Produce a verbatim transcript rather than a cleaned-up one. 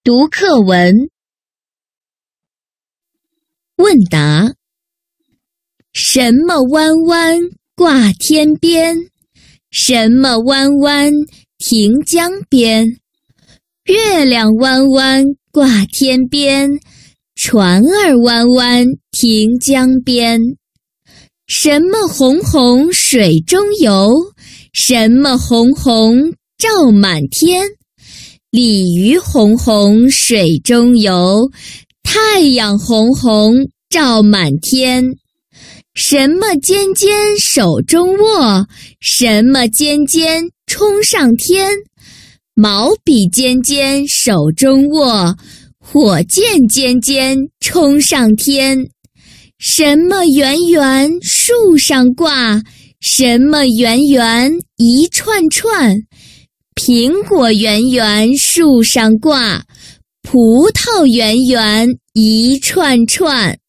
读课文。问答：什么弯弯挂天边？什么弯弯停江边？月亮弯弯挂天边，船儿弯弯停江边。什么红红水中游？什么红红照满天？鲤鱼红红水中游，太阳红红照满天。什么尖尖手中握？什么尖尖冲上天？毛笔尖尖手中握，火箭尖尖冲上天。什么圆圆树上挂？什么圆圆一串串？苹果圆圆树上挂，葡萄圆圆一串串。